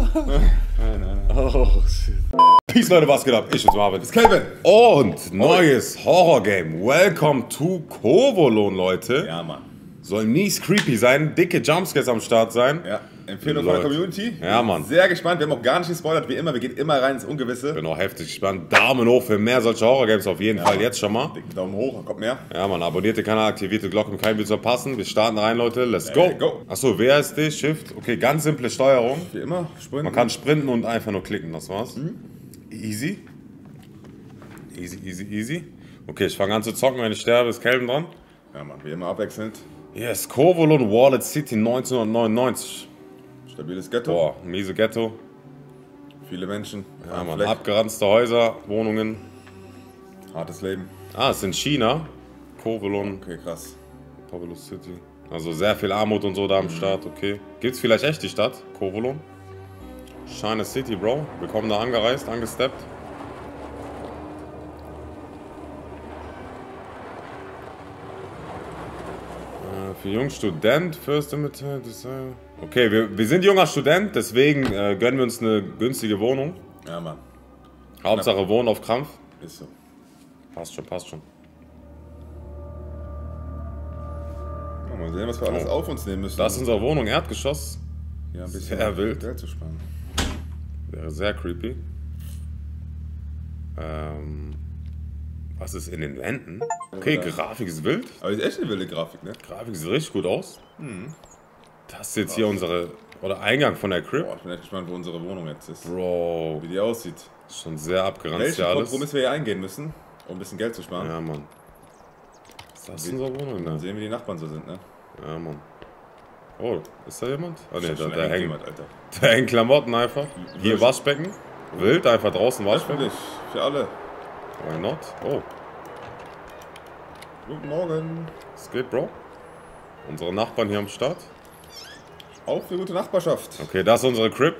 Nein. Oh, shit. Peace, Leute, was geht ab? Ich bin's Marvin. Das ist Kelvin. Und neues Horror-Game. Welcome to Kovolon, Leute. Ja, Mann. Soll mies creepy sein, dicke Jumpscares am Start sein. Ja, Empfehlung von der Community. Ja, Mann. Sehr gespannt, wir haben auch gar nicht gespoilert, wie immer, wir gehen immer rein ins Ungewisse. Bin auch heftig gespannt. Daumen hoch für mehr solche Horror-Games auf jeden Fall, Mann. jetzt schon mal. Dicken Daumen hoch, kommt mehr. Ja, Mann, abonniert den Kanal, aktiviert die Glocke, um kein Video zu verpassen. Wir starten rein, Leute. Let's go. Go. Achso, WASD, Shift. Okay, ganz simple Steuerung. Wie immer, sprinten. Man kann sprinten und einfach nur klicken, das war's. Easy. Easy. Okay, ich fange an zu zocken, wenn ich sterbe, ist Kelvin dran. Ja, Mann, wie immer abwechselnd. Yes, Kovolon Wallet City 1999. Stabiles Ghetto. Boah, miese Ghetto. Viele Menschen. Ja, Mann, Fleck. abgeranzte Häuser, Wohnungen. Hartes Leben. Ah, es ist in China. Kovolon, Okay, krass. Kovolon City. Also sehr viel Armut und so da am Start, okay. Gibt's vielleicht echt die Stadt, Kovolon? China City, Bro. Wir kommen da angereist, angesteppt. Für jungen Student, First Limited. Okay, wir sind junger Student, deswegen gönnen wir uns eine günstige Wohnung. Ja, Mann. Hauptsache wohnen auf Krampf. Ist so. Passt schon. Ja, mal sehen, was wir alles auf uns nehmen müssen. Das ist unsere Wohnung, Erdgeschoss. Ja, ein bisschen sehr wild. Geld zu sparen. Wäre sehr creepy. Was ist in den Wänden? Okay, Grafik ist wild. Aber ist echt eine wilde Grafik, ne? Grafik sieht richtig gut aus. Das ist jetzt hier unsere, oder Eingang von der Crib. Boah, ich bin echt gespannt, wo unsere Wohnung jetzt ist. Bro, Wie die aussieht. ist schon sehr abgeranzt Welchen hier alles. Kompromiss wir hier eingehen müssen, um ein bisschen Geld zu sparen. Ja, Mann. Ist das unsere Wohnung? Dann Ne? sehen, wie die Nachbarn so sind, ne? Ja, Mann. Oh, ist da jemand? Ah, ne, Schon da hängen, jemand, Alter. da hängen Klamotten einfach. Hier Waschbecken. Wild, einfach draußen Waschbecken. Öffentlich, für alle. Why not? Oh, Guten Morgen. es geht, Bro. Unsere Nachbarn hier am Start. Auch für gute Nachbarschaft. Okay, das ist unsere Crib.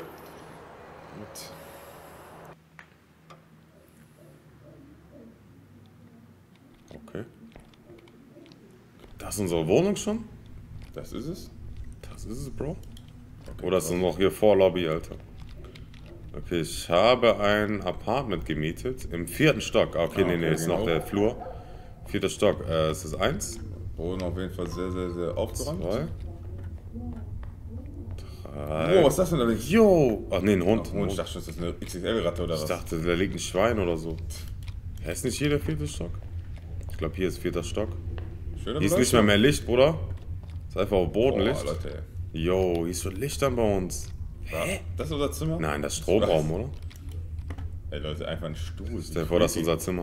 Okay. Das ist unsere Wohnung schon? Das ist es. Das ist es, Bro. Okay, Oder ist es noch hier vor Lobby, Alter? Okay, ich habe ein Apartment gemietet im 4. Stock. Ah, okay, Ah, nee, okay, ist noch genau. der Flur. 4. Stock. Es ist 1, Boden auf jeden Fall sehr, sehr, sehr aufgeräumt. 2, 3. Oh, was ist das denn da links? Jo! Ach nee, ein Hund. Oh, ich dachte schon, das ist eine XXL-Ratte oder Ich was? dachte, da liegt ein Schwein oder so. Ja, ist nicht hier der 4. Stock? Ich glaube, hier ist 4. Stock. Schöne Hier ist nicht mehr Licht, Bruder. Ist einfach auf Bodenlicht. Oh, Leute, ey. Jo, hier ist schon Licht an bei uns. Hä? Das ist unser Zimmer? Nein, das ist Stromraum, oder? Ey, Leute, einfach ein Stuhl. Stell dir vor, das ist unser Zimmer.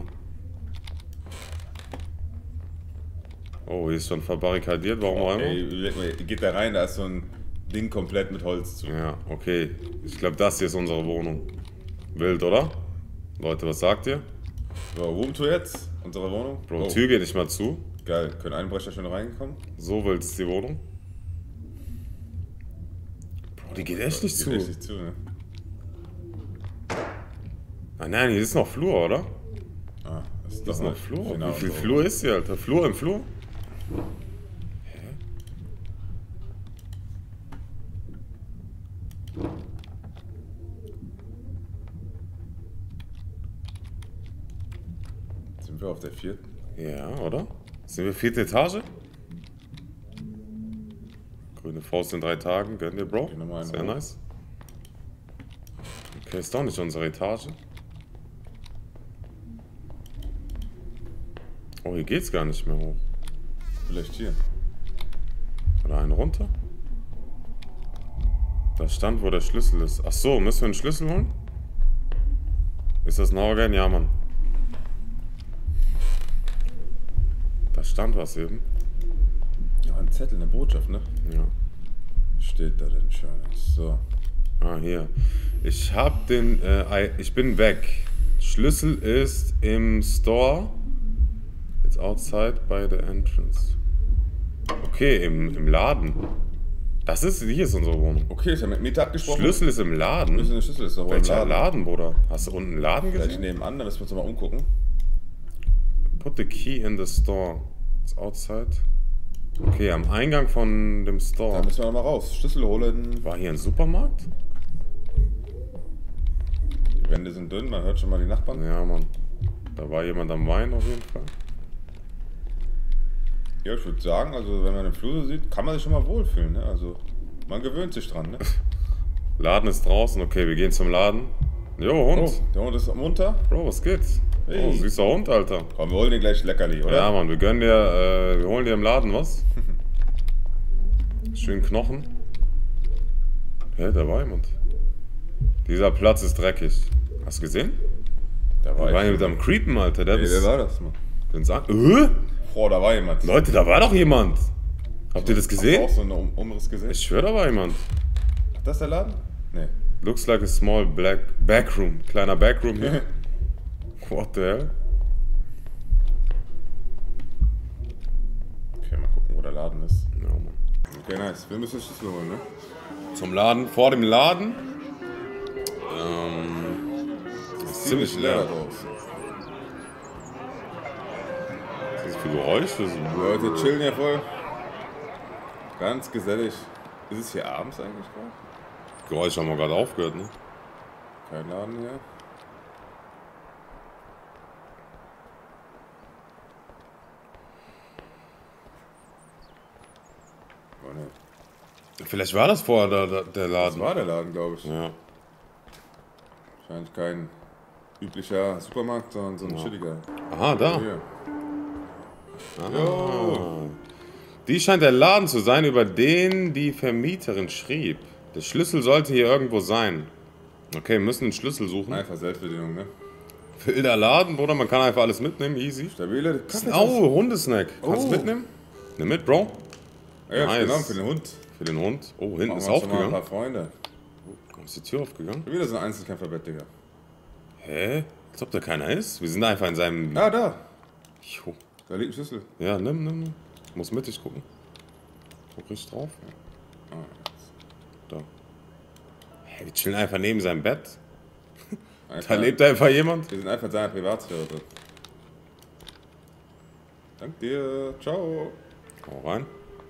Oh, hier ist schon verbarrikadiert, warum auch immer. Ey, überleg mal, geht da rein, da ist so ein Ding komplett mit Holz zu. Ja, okay. Ich glaube, das hier ist unsere Wohnung. Wild, oder? Leute, was sagt ihr? So, Roomtour jetzt? Unsere Wohnung? Bro, Oh, Tür geht nicht mal zu. geil. Können Einbrecher schon reinkommen? So wild ist die Wohnung. Bro, die geht echt nicht Geht zu. echt nicht zu, ne? Nein, hier ist noch Flur, oder? Ah, das ist Hier ist doch noch Flur. Genau, Wie viel so. Flur ist hier, Alter? Flur im Flur? Sind wir auf der 4.? Ja, oder? Sind wir 4. Etage? Grüne Faust in 3 Tagen, gönn dir, Bro. Geh noch mal einen Sehr hoch. nice. Okay, ist doch nicht unsere Etage. Oh, hier geht's gar nicht mehr hoch. Vielleicht hier. Oder einen runter? Da stand, wo der Schlüssel ist. Ach so, müssen wir einen Schlüssel holen? Ist das ein Horrorgame? Ja, Mann. Da stand was eben. Ja, ein Zettel, eine Botschaft, ne? Ja. Steht da denn schon. So. Ah, hier. Ich hab den, ich bin weg. Schlüssel ist im Store. It's outside by the entrance. Okay, im Laden. Das ist, hier ist unsere Wohnung. Okay, ist ja mit Mieter abgesprochen. Schlüssel ist im Laden. Schlüssel, Schlüssel ist doch wohl im Welcher Laden, Bruder? Hast du unten einen Laden Vielleicht gesehen? nebenan, da müssen wir uns mal umgucken. Put the key in the store. It's outside. Okay, am Eingang von dem Da Store. müssen wir noch mal raus. Schlüssel holen. War hier ein Supermarkt? Die Wände sind dünn, man hört schon mal die Nachbarn. Ja, Mann. Da war jemand am Wein auf jeden Fall. Ja, ich würde sagen, also wenn man den Flur so sieht, kann man sich schon mal wohlfühlen, ne? Also man gewöhnt sich dran, ne? Laden ist draußen, okay, wir gehen zum Laden. Jo, Hund. Oh, der Hund ist munter. Bro, was geht's? Hey. Oh, süßer Hund, Alter. Komm, wir holen dir gleich Leckerli, oder? Ja, Mann, wir holen dir im Laden was. Schön Knochen. Hä, da war jemand. Dieser Platz ist dreckig. Hast du gesehen? Da war Da war ich. jemand am Creepen, Alter. Der Ey, wer war das, Mann? den Boah, da war jemand. Leute, da war doch jemand. Habt ihr das Hast du gesehen? auch so einen Umriss gesehen? Ich schwör, da war jemand. Ist das der Laden? Nee. Looks like a small black backroom. Kleiner Backroom hier. What the hell? Okay, mal gucken, wo der Laden ist. Ja, Mann. Okay, nice. Wir müssen Schlüssel holen, ne? Zum Laden, vor dem Laden. Ist ziemlich leer. draußen. Was ist das für Geräusche? Die Leute chillen ja voll. Ganz gesellig. Ist es hier abends eigentlich gerade? Geräusche haben wir gerade aufgehört, ne? Kein Laden hier. Oh ne. Vielleicht war das vorher der Das Laden. war der Laden, glaube ich. Ja. Wahrscheinlich kein üblicher Supermarkt, sondern so ein chilliger. Aha, da. Hier. Ah. Die scheint der Laden zu sein, über den die Vermieterin schrieb. Der Schlüssel sollte hier irgendwo sein. Okay, wir müssen den Schlüssel suchen. Einfach Selbstbedienung, ne? Wilder Laden, Bruder, man kann einfach alles mitnehmen, easy. Stabile Oh, Hundesnack. Kannst du Oh. mitnehmen? Nimm mit, Bro. Ja, Nice. genau, für den Hund. Für den Hund. Oh, hinten Machen ist wir schon mal ein aufgegangen. paar Freunde. Ist die Tür aufgegangen? Wieder so ein Einzelkämpferbett, Digga. Hä? Als ob da keiner ist. Wir sind einfach in seinem... Ah, da. Jo. Da liegt ein Schlüssel. Ja, nimm. Muss mittig gucken. Guck richtig drauf. Ah, Da. Hä, wir chillen einfach neben seinem Bett. einfach, Da lebt einfach jemand. Wir sind einfach in seiner Privatsphäre drin. Dank dir. Ciao. Hau rein.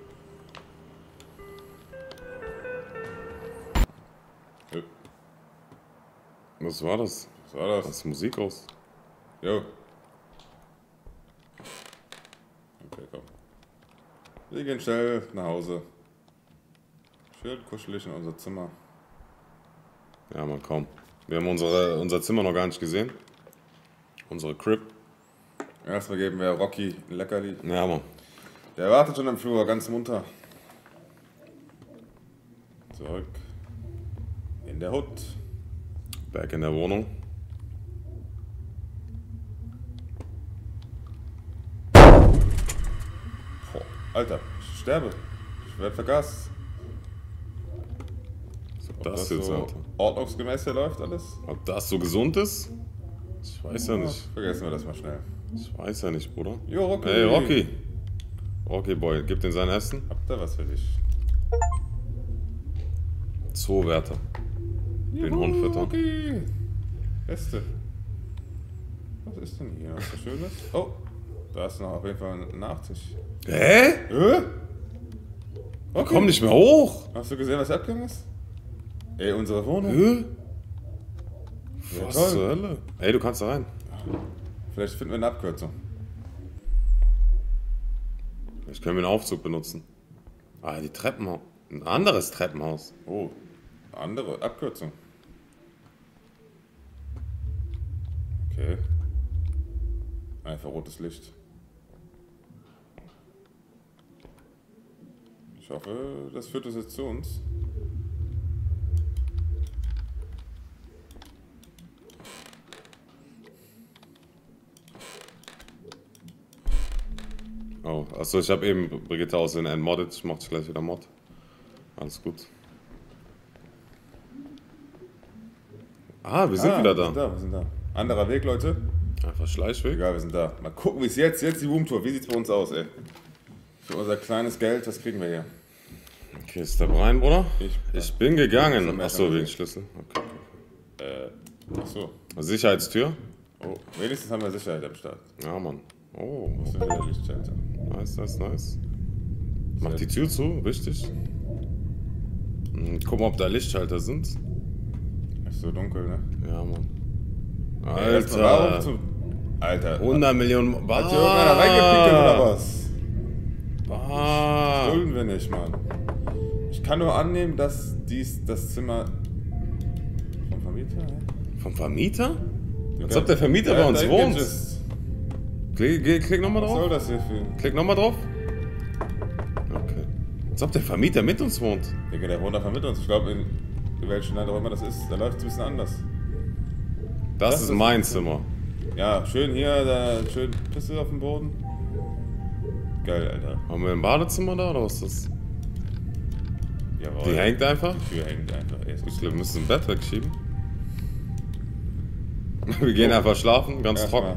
Jo. Was war das? Was war Was das? ist Musik aus? Jo. Okay, komm. Wir gehen schnell nach Hause. Schön kuschelig in unser Zimmer. Ja, man, komm. Wir haben unser Zimmer noch gar nicht gesehen. Unsere Crib. Erstmal geben wir Rocky ein Leckerli. Ja, Mann. Der wartet schon im Flur, ganz munter. Zurück in der Hut. Back in der Wohnung. Boah, Alter, ich sterbe. Ich werde vergast. Ob Ob das jetzt, so Alter. ordnungsgemäß hier läuft alles? Ob das so gesund ist? Ich weiß ja nicht. Vergessen wir das mal schnell. Ich weiß ja nicht, Bruder. Jo, Rocky. Hey, Rocky. Rocky Boy, gib den sein Essen. Habt ihr was für dich? Zoowärter. Den Hund füttern. Rocky. Beste. Was ist denn hier? Was so Schönes? Oh, da ist noch auf jeden Fall ein Nachtisch. Hä? Okay. Komm nicht mehr hoch. Hast du gesehen, was abgegangen ist? Ey, unsere Wohnung. Hä? Ja, Was toll. zur Hölle? Ey, du kannst da rein. Vielleicht finden wir eine Abkürzung. Ich kann mir einen Aufzug benutzen. Ah, die Treppenhaus. Ein anderes Treppenhaus. Oh, andere Abkürzung. Okay. Einfach rotes Licht. Ich hoffe, das führt uns jetzt zu uns. Oh, achso, ich habe eben Brigitte aus den entmoddet. Ich mach dich gleich wieder Mod. Alles gut. Ah, wir sind wieder da. Wir sind da. Anderer Weg, Leute. Einfach Schleichweg. Egal, wir sind da. Mal gucken, wie es jetzt die Roomtour. Wie sieht's bei uns aus, ey? Für unser kleines Geld, was kriegen wir hier? Okay, step rein, Bruder. Ich bin gegangen. Ja, Achso, ja. wegen Schlüssel. Okay. Achso. Sicherheitstür. Oh, wenigstens haben wir Sicherheit am Start. Ja, Mann. Oh, Wo ist denn wieder Lichtschalter? nice. Mach die Tür zu, wichtig. Guck mal, ob da Lichtschalter sind. Ist so dunkel, ne? Ja, Mann. Erstmal, warum zum... Alter. 100 Millionen... Hat hier irgendeiner reingepickelt oder was? Bah. Schulden wir nicht, Mann. Ich kann nur annehmen, dass das Zimmer... Vom Vermieter? Vom Vermieter? Als Ja, ob der Vermieter der bei uns hat wohnt. eingegisst. Klick nochmal Was soll drauf. das hier für... Klick nochmal drauf. Okay. Als ob der Vermieter mit uns wohnt. Digga, der wohnt einfach mit uns. Ich glaube, in welchem Land auch immer das ist, da läuft es ein bisschen anders. Das ist mein Zimmer. Ja, schön hier, da schön Pisse auf dem Boden. Geil, Alter. Haben wir ein Badezimmer da oder was ist das? Jawohl. Die hängt einfach? Die Tür hängt einfach. Ey, Ich glaube, wir müssen ein Bett wegschieben. Wir gehen einfach schlafen, ganz trocken.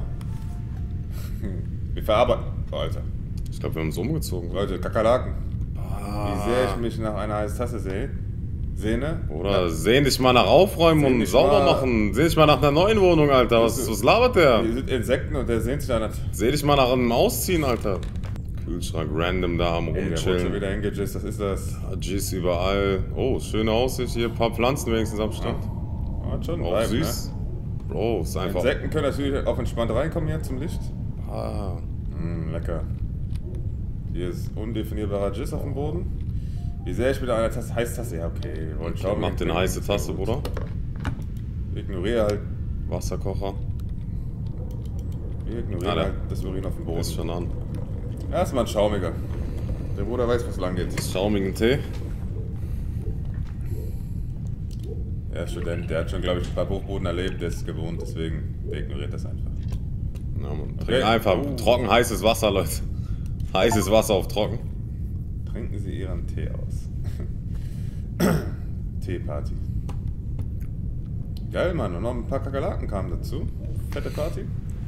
Wir verarbeiten. Oh, Alter. Ich glaube, wir haben uns umgezogen. Leute, Kakerlaken. Wie Ah. sehr ich mich nach einer heißen Tasse sehne. Oder sehen dich mal nach Aufräumen Sehen und dich sauber mal- machen. Seh dich mal nach einer neuen Wohnung, Alter. Was labert der? Hier sind Insekten und der sehnt sich da nicht. Seh dich mal nach einem Ausziehen, Alter. Kühlschrank random da am Ey, der wurde schon Rumchillen. wieder hingejist, das ist das. G's überall. Oh, schöne Aussicht hier. Ein paar Pflanzen wenigstens am Stand. Hat schon Auch Vibe, süß. Bro, ist Ne? einfach. Insekten können natürlich auch entspannt reinkommen hier zum Licht. Ah. Lecker. Hier ist undefinierbarer Jizz auf dem Boden. Wie sehr ich mit einer Heißtasse. Ja, okay. Wir wollen schauen. Mach den heiße Tasse, Bruder. Ich ignoriere halt. Wasserkocher. Wir ignorieren der halt das Urin auf dem Boden. Ist schon an. Erstmal ein Schaumiger. Der Bruder weiß, was lang geht. Schaumigen Tee. Er ist Student, der hat schon, glaube ich, ein paar Hochboden erlebt, der ist gewohnt, deswegen der ignoriert das einfach. Ja, man. Okay. Trink einfach trocken heißes Wasser, Leute. Heißes Wasser auf trocken. Trinken Sie Ihren Tee aus. Teeparty. Geil, Mann. Und noch ein paar Kakerlaken kamen dazu. Fette Party.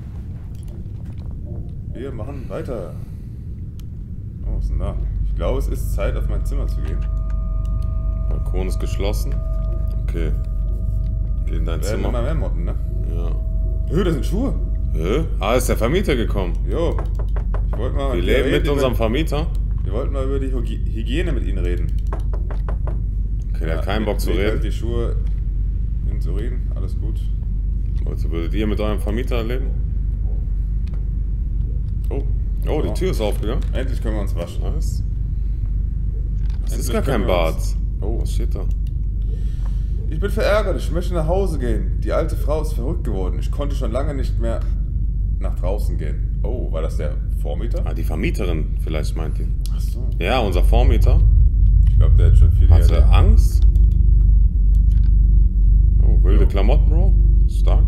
Wir machen weiter. Oh, was ist denn da? Ich glaube, es ist Zeit, auf mein Zimmer zu gehen. Balkon ist geschlossen. Okay. Geh in dein Wir werden immer Zimmer. mehr Motten, ne? Ja. Hö, das sind Schuhe. Hä? Ah, ist der Vermieter gekommen. Jo. Ich wollte mal Wir leben mit unserem Vermieter. Wir wollten mal über die Hygiene mit Ihnen reden. Okay, der hat keinen Bock zu Legt halt reden. die Schuhe ins Urin, alles gut. Also würdet ihr mit eurem Vermieter leben? Oh. Oh, die Tür ist aufgegangen. Endlich können wir uns waschen. Nice. Das ist Endlich gar kein können wir Bad. uns- Oh, was steht da? Ich bin verärgert, ich möchte nach Hause gehen. Die alte Frau ist verrückt geworden. Ich konnte schon lange nicht mehr nach draußen gehen. Oh, war das der Vormieter? Ah, die Vermieterin vielleicht meint die. Ach so. Ja, unser Vormieter. Ich glaube, der hat schon viele Hatte Jahre. Angst. Oh, wilde Klamotten, Bro. Stark.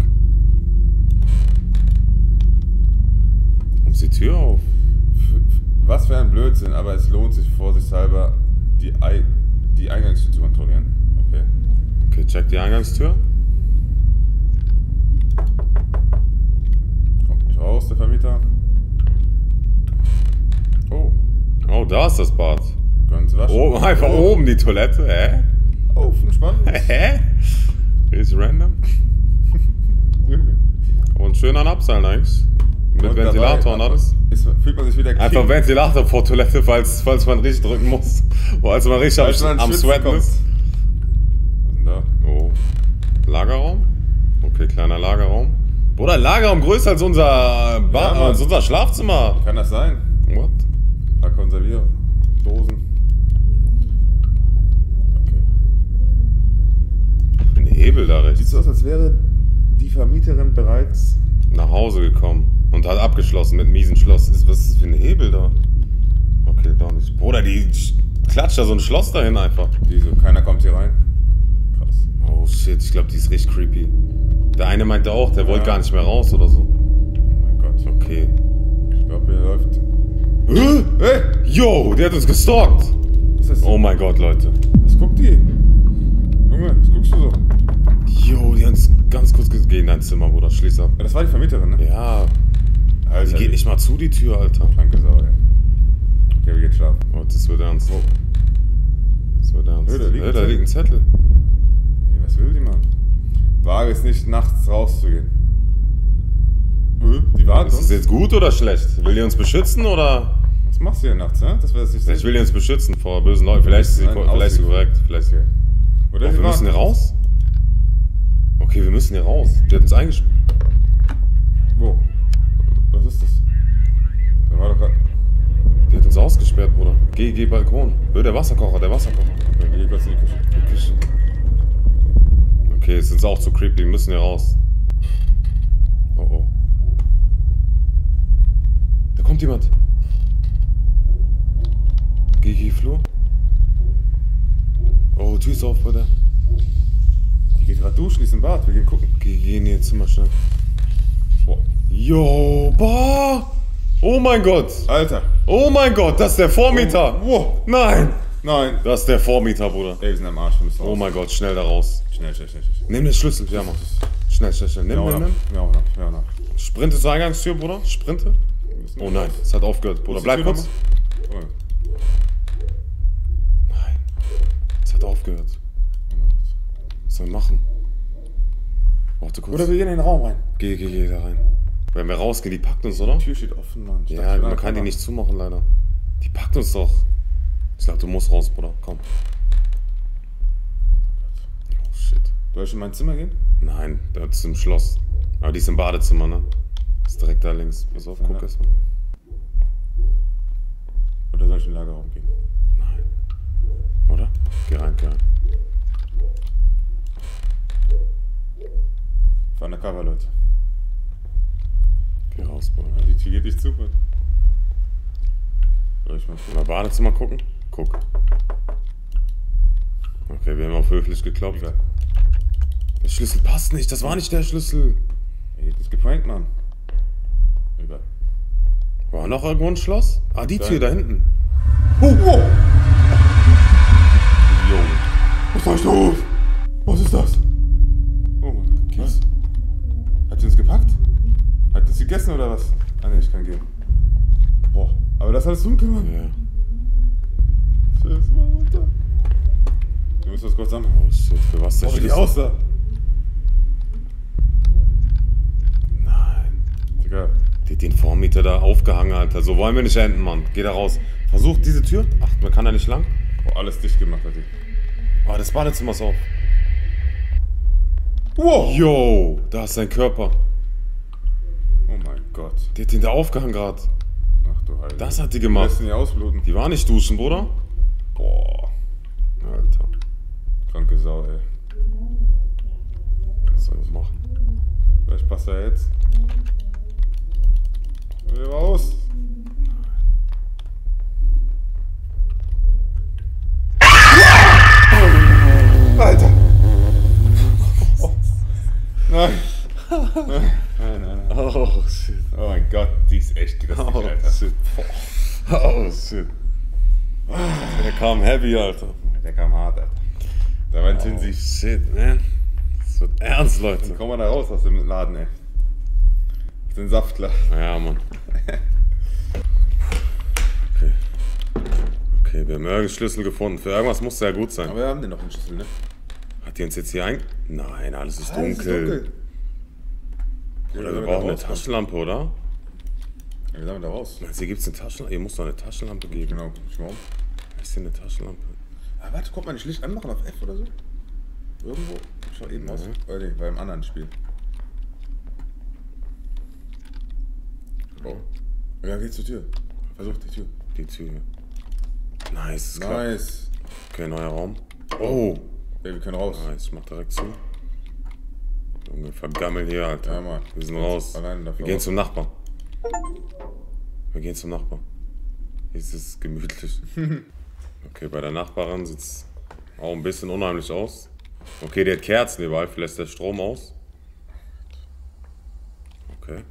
Warum ist die Tür auf? Was für ein Blödsinn, aber es lohnt sich vorsichtshalber, die Eingangstür zu kontrollieren. Okay. Okay, check die Eingangstür. Kommt nicht raus, der Vermieter. Oh, Oh, da ist das Bad. können Sie waschen. Oh, einfach oben die Toilette. Hä? Oh, spannend. Hä? Ist random. Und schön an Abseilen eigentlich. Mit Und Ventilator und dabei alles. Fühlt man sich wieder Einfach King. Ventilator vor Toilette, falls man richtig drücken muss. Falls man richtig Falls man am ins Schwitzen Sweaten kommt. ist. Was ist denn da? Oh. Lagerraum? Okay, kleiner Lagerraum. Bruder, Lagerraum größer als unser, Mann. als unser Schlafzimmer. Kann das sein? What? Ein paar Konservierdosen. Okay. Ein Hebel da Sieht rechts. so aus, als wäre die Vermieterin bereits. Nach Hause gekommen. Und hat abgeschlossen mit miesen Schloss. Was ist das für ein Hebel da? Okay, da nicht. Bruder, die klatscht da so ein Schloss dahin einfach. Die so, keiner kommt hier rein. Krass. Oh shit, ich glaube, die ist richtig creepy. Der eine meinte auch, der wollte Ja. gar nicht mehr raus oder so. Oh mein Gott. Okay. Ich glaube, hier läuft. Hey! Yo, der hat uns gestalkt. Was ist das? Oh mein Gott, Leute. Was guckt die? Junge, was guckst du so? Yo, die haben uns ganz kurz geh in dein Zimmer, Bruder. Schließ ab. Ja, das war die Vermieterin, ne? Ja, die Alter, geht nicht mal zu, die Tür, Alter. Kranke Sau, ey. Okay, wir gehen schlafen. Oh, das wird ernst. Das wird ernst. Hey, da liegt ein Da liegt ein Zettel. Hey, was will die, Mann? Wage es nicht, nachts rauszugehen. Die warten Ist das uns. jetzt gut oder schlecht? Will die uns beschützen oder? Was machst du hier nachts, hä? Das wäre es nicht Ich will die uns beschützen vor bösen Leuten. Vielleicht ist sie Nein, vielleicht ist sie korrekt. Vielleicht. Okay. Oder Oh, sie wir müssen warten. hier raus? Okay, wir müssen hier raus. Die hat uns eingesperrt. Was ist das? Da war doch gerade... Die hat uns ausgesperrt, Bruder. Geh Balkon. Der Wasserkocher. Okay, geh kurz in die Küche. Die Küche. Okay, es ist auch zu creepy. Wir müssen hier raus. Oh oh. Da kommt jemand. Geh Flur. Oh, Tür ist auf, Bruder. Die geht gerade duschen, die ist im Bad. Wir gehen gucken. Geh in ihr Zimmer schnell. Boah. Yo, boah. Oh mein Gott. Alter. Oh mein Gott, das ist der Vormieter. Wow. Nein. Nein. Das ist der Vormieter, Bruder. Ey, wir sind am Arsch. Wir müssen raus. Oh mein Gott, schnell da raus. Schnell. Nimm den Schlüssel. Ja, mach. Schnell. Nimm. Wir auch noch. Sprinte zur Eingangstür, Bruder. Sprinte. Oh nein, es hat aufgehört, Bruder. Bleib kurz. Nein. Es hat aufgehört. Was sollen wir machen? Warte kurz. Oder wir gehen in den Raum rein. Geh da rein. Wenn wir rausgehen, die packt uns, oder? Die Tür steht offen, Mann. Ja, man kann die nicht zumachen, leider. Die packt uns doch. Ich glaube, du musst raus, Bruder. Komm. Oh, shit. Soll ich in mein Zimmer gehen? Nein, da ist im Schloss. Aber die ist im Badezimmer, ne? Ist direkt da links. Pass auf, guck erst mal. Oder soll ich in den Lagerraum gehen? Nein. Oder? Geh rein. Für undercover, Leute. Geh raus, Bruder. Die Tür geht nicht zu, Mann. Soll ich mal gucken? Mal Badezimmer gucken? Guck. Okay, wir haben auf höflich geklopft. Egal. Der Schlüssel passt nicht, das war nicht der Schlüssel. Ey, das ist geprankt, Mann. Egal. War noch irgendwo ein Schloss? Ah, die Tür da hinten. Oh! Jo. Was soll ich da hoch? Was ist das? Oh Mann. Was? Hat sie uns gepackt? Hat uns gegessen oder was? Ah ne, ich kann gehen. Boah, aber das ist alles dunkel, Mann. Ja. Tschüss, mal runter. Wir müssen das kurz sammeln. Oh shit, für was der Oh, wie die Schlüssel? aussah. Nein. Egal. Die hat den Vormieter da aufgehangen, Alter. So wollen wir nicht enden, Mann. Geh da raus. Versuch diese Tür. Ach, man kann da nicht lang. Oh, alles dicht gemacht hat die. Oh, das Badezimmer ist auf. Wow! Yo, da ist sein Körper. Oh mein Gott. Die hat den da aufgehangen gerade. Ach du Heilige. Das hat die Wir gemacht. müssen hier ausbluten. Die war nicht duschen, Bruder. Boah. Alter. Kranke Sau, ey. Was soll ich machen? Vielleicht passt er jetzt. Will raus. Alter! Nein! Nein. Oh shit. Oh mein Gott, die ist echt grässlich, Oh Alter. shit. Oh shit. Der kam heavy, Alter. Der kam hart, Alter. Da war ein Oh Tinsi. shit, man. Das wird ernst, Leute. Komm mal da raus aus dem Laden, ey. Auf den Saftler. Ja, Mann. Okay, wir haben irgendeinen Schlüssel gefunden. Für irgendwas muss der ja gut sein. Aber wir haben den noch einen Schlüssel, ne? Hat die uns jetzt hier ein... Nein, alles ist Alles ist dunkel. Oder wir brauchen eine Taschenlampe, oder? Ja, wie sollen wir da raus? Meinst du, hier gibt's eine Taschenlampe? Ihr müsst doch eine Taschenlampe geben. Genau, schau mal um. Ist hier eine Taschenlampe? Ah, warte, kommt man nicht Licht anmachen auf F oder so? Irgendwo? Schau eben aus. Oder nee, beim anderen Spiel. Oh. Ja, geh zur Tür. Versuch die Tür. Die Tür. Nice, ist klar. Nice. Okay, neuer Raum. Oh. Ey, wir können raus. Nice, ich mach direkt zu. Junge, vergammel hier, Alter. Ja, Mann. Wir sind raus. Alleine dafür Wir gehen raus. zum Nachbarn. Hier ist es gemütlich. Okay, bei der Nachbarin sieht es auch ein bisschen unheimlich aus. Okay, die hat Kerzen überall, vielleicht ist der Strom aus. Okay.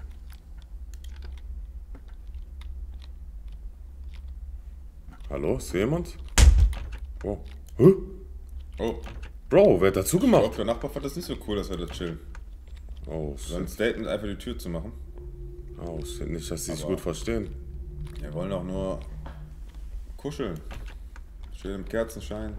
Hallo, ist hier jemand? Oh. Hä? Oh. Bro, wer hat dazu Ich glaube, gemacht? der Nachbar fand das nicht so cool, dass wir da chillen. Oh, So ein shit. Statement einfach die Tür zu machen. Oh, shit. Nicht, dass sie sich Aber- gut verstehen. Wir wollen doch nur kuscheln. Schön im Kerzenschein.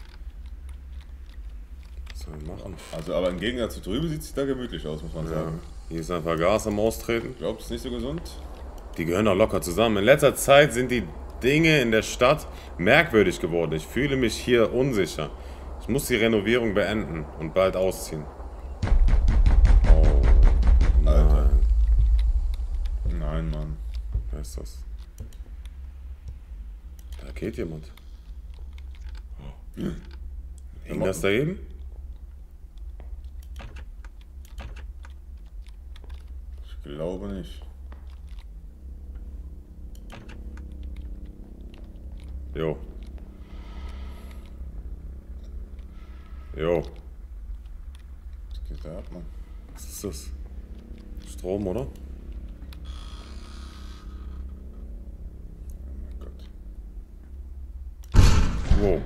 Was soll ich machen? Also, aber im Gegensatz zu drüben sieht es da gemütlich aus, muss man Ja. sagen. Hier ist einfach Gas am Austreten. Glaubst du, nicht so gesund? Die gehören doch locker zusammen. In letzter Zeit sind die Dinge in der Stadt merkwürdig geworden. Ich fühle mich hier unsicher. Ich muss die Renovierung beenden und bald ausziehen. Oh, Alter. nein. Wer ist das? Da geht jemand. Oh. Hing das da eben? Ich glaube nicht. Jo. Jo. Was geht da ab, Mann? Was ist das? Strom, oder? Oh Gott. Wow.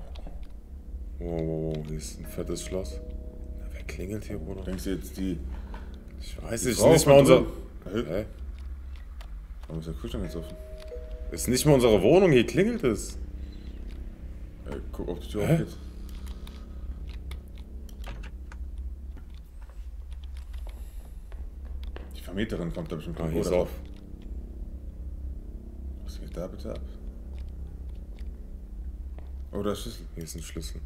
Wow. Hier ist ein fettes Schloss. Na, wer klingelt hier, Bruder? Denkst du jetzt die... Ich weiß nicht, Frau nicht mal von unser... drüben? Hä? Warum ist der Kühlschrank jetzt offen? Ist nicht mal unsere Wohnung, hier klingelt es. Guck, ob die Tür Hä? aufgeht. Die Vermieterin kommt da bestimmt. Ah, hier ist auf. Was geht da bitte ab? Oh, da ist Schlüssel. Hier ist ein Schlüssel.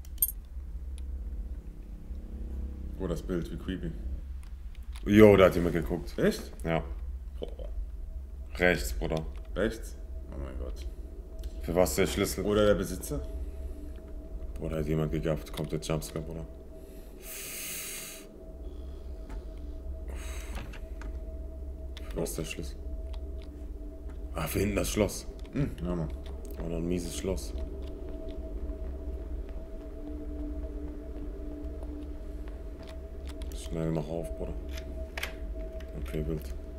Oh, das Bild, wie creepy. Jo, da hat jemand geguckt. Echt? Ja. Boah. Rechts, Bruder. Rechts? Oh mein Gott. Für was der Schlüssel? Oder der Besitzer? Bruder, hat jemand gegafft. Kommt der Jumpscare, Bruder. Für was der Schlüssel? Ah, für hinten das Schloss. Ja, Mann. Oder ein mieses Schloss. Schnell mach auf, Bruder. Okay, wild.